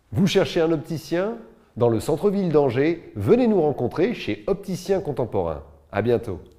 Vous cherchez un opticien? Dans le centre-ville d'Angers, venez nous rencontrer chez Opticien Contemporain. À bientôt.